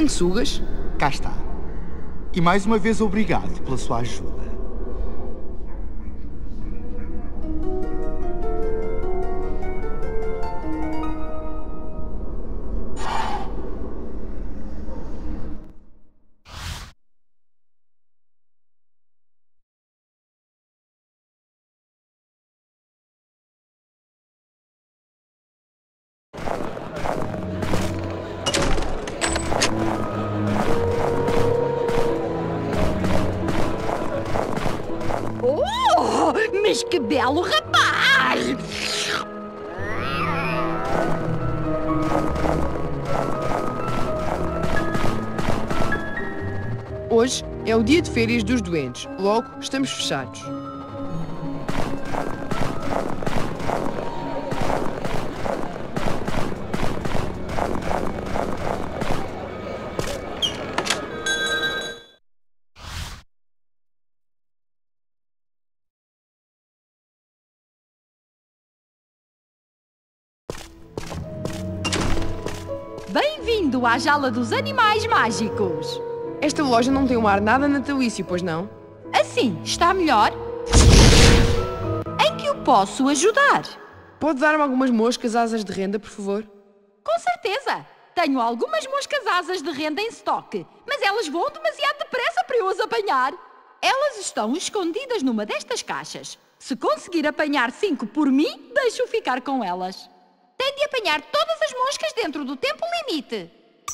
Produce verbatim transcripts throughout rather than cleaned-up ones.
sanguessugas? Cá está. E mais uma vez obrigado pela sua ajuda. Oh, mas que belo rapaz! Hoje é o dia de férias dos doentes, logo estamos fechados. Bem-vindo à Jaula dos Animais Mágicos! Esta loja não tem um ar nada natalício, pois não? Assim, está melhor? Em que o posso ajudar? Pode dar-me algumas moscas asas de renda, por favor? Com certeza! Tenho algumas moscas asas de renda em estoque, mas elas voam demasiado depressa para eu as apanhar. Elas estão escondidas numa destas caixas. Se conseguir apanhar cinco por mim, deixo ficar com elas. Tem de apanhar todas as moscas dentro do tempo limite.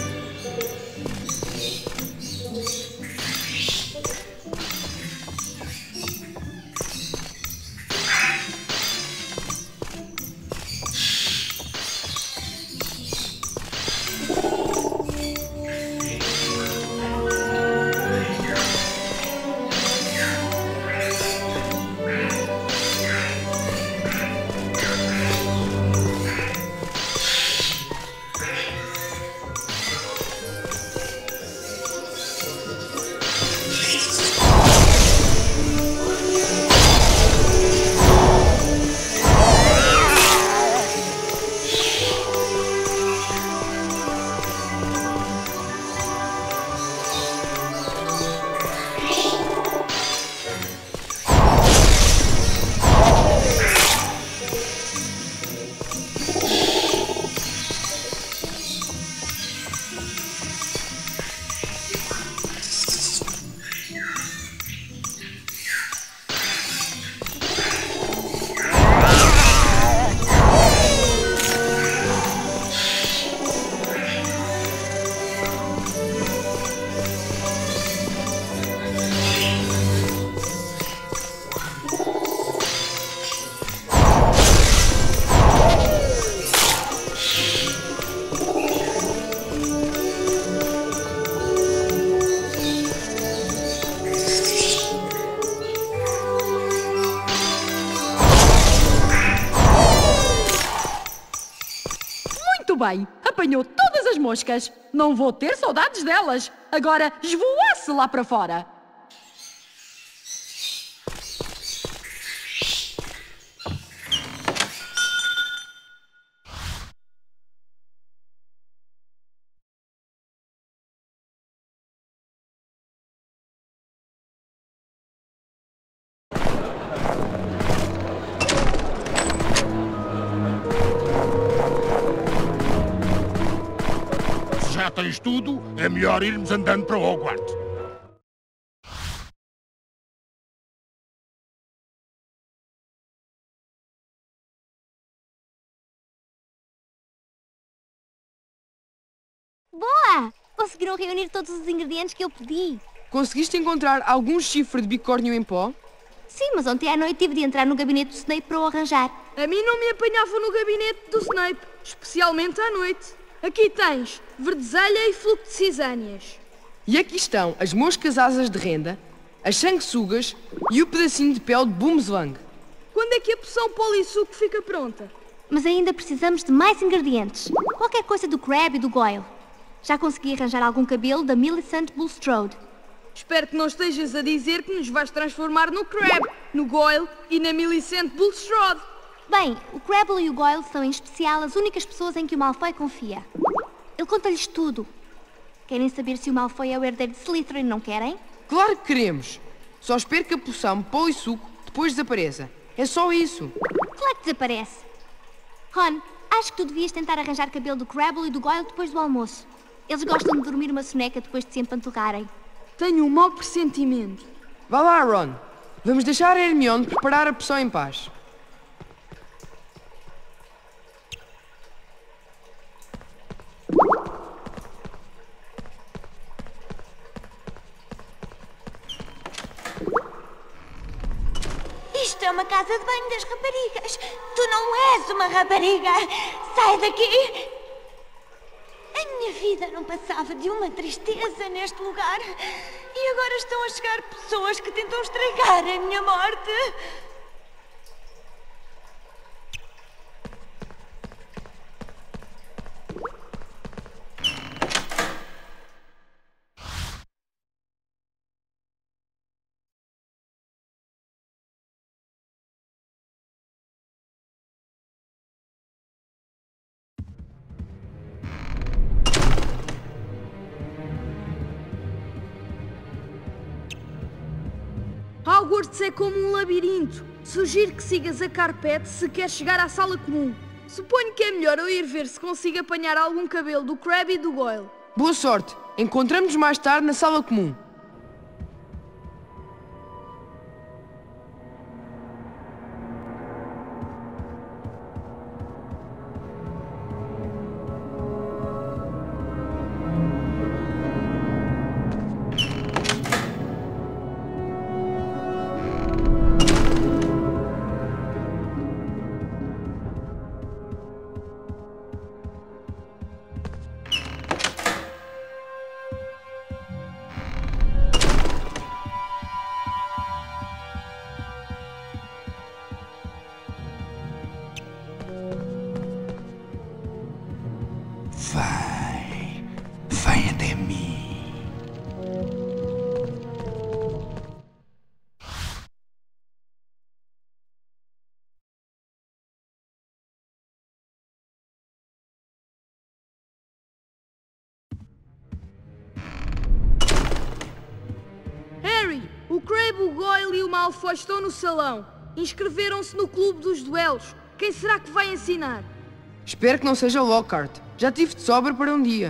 Bem, apanhou todas as moscas. Não vou ter saudades delas. Agora esvoace lá para fora. Já tens tudo, é melhor irmos andando para Hogwarts. Boa! Conseguiram reunir todos os ingredientes que eu pedi. Conseguiste encontrar algum chifre de bicórnio em pó? Sim, mas ontem à noite tive de entrar no gabinete do Snape para o arranjar. A mim não me apanhavam no gabinete do Snape, especialmente à noite. Aqui tens verdeselha e fluco de cisâneas. E aqui estão as moscas asas de renda, as sanguessugas e o pedacinho de pele de Boomslang. Quando é que a poção polissuco fica pronta? Mas ainda precisamos de mais ingredientes. Qualquer coisa do Crabbe e do Goyle. Já consegui arranjar algum cabelo da Millicent Bulstrode. Espero que não estejas a dizer que nos vais transformar no Crabbe, no Goyle e na Millicent Bulstrode. Bem, o Crabble e o Goyle são em especial as únicas pessoas em que o Malfoy confia. Ele conta-lhes tudo. Querem saber se o Malfoy é o herdeiro de Slytherin, não querem? Claro que queremos. Só espero que a poção Polissuco depois desapareça. É só isso. Claro que desaparece. Ron, acho que tu devias tentar arranjar cabelo do Crabble e do Goyle depois do almoço. Eles gostam de dormir uma soneca depois de se empanturrarem. Tenho um mau pressentimento. Vá lá, Ron. Vamos deixar a Hermione preparar a poção em paz. Isto é uma casa de banho das raparigas. Tu não és uma rapariga. Sai daqui. A minha vida não passava de uma tristeza neste lugar. E agora estão a chegar pessoas que tentam estragar a minha morte. Hogwarts é como um labirinto. Sugiro que sigas a carpete se queres chegar à sala comum. Suponho que é melhor eu ir ver se consigo apanhar algum cabelo do Crabbe e do Goyle. Boa sorte. Encontramos-nos mais tarde na sala comum. Vai, vai até mim. Harry, o Crabbe, o Goyle e o Malfoy estão no salão. Inscreveram-se no clube dos duelos. Quem será que vai ensinar? Espero que não seja o Lockhart. Já tive de sobra para um dia.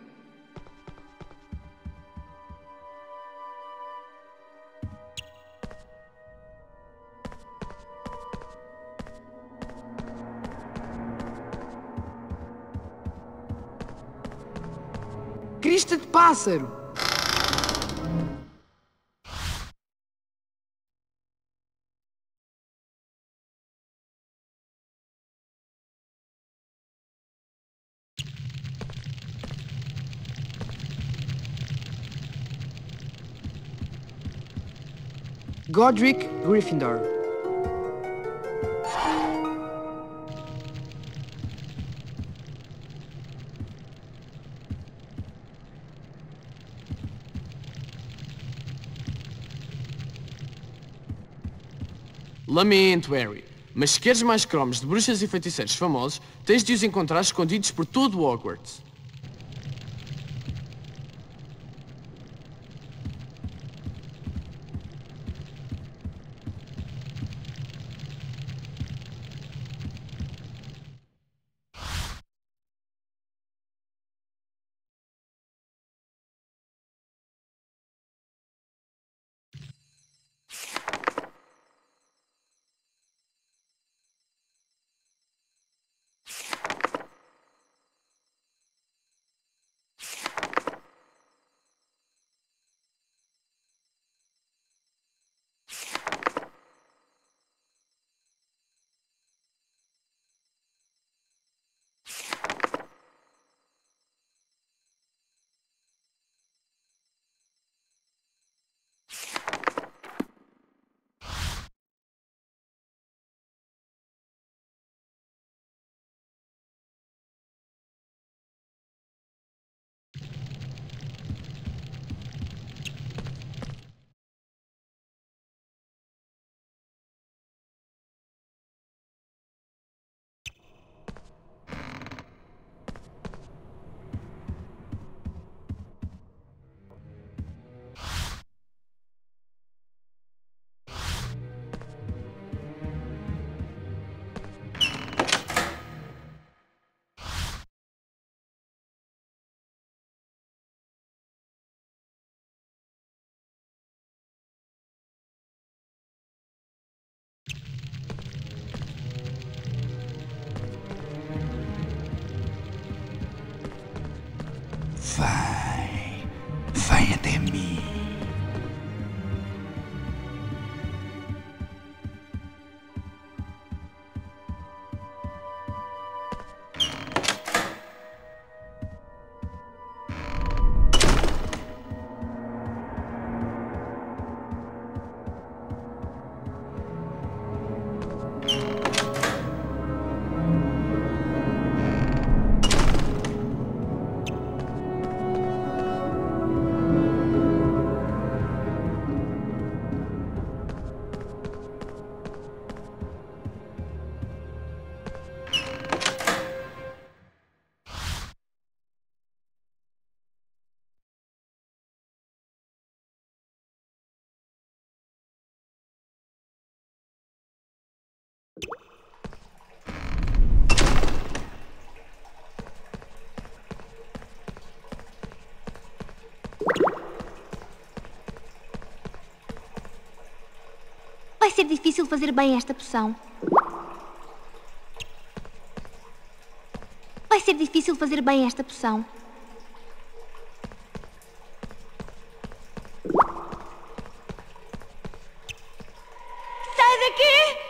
Crista de pássaro! Godric Gryffindor. Lamento, Harry, mas se queres mais cromos de bruxas e feiticeiros famosos, tens de os encontrar escondidos por todo o Hogwarts. Vem. Vem até mim. Vai ser difícil fazer bem esta poção. Vai ser difícil fazer bem esta poção. Sai daqui!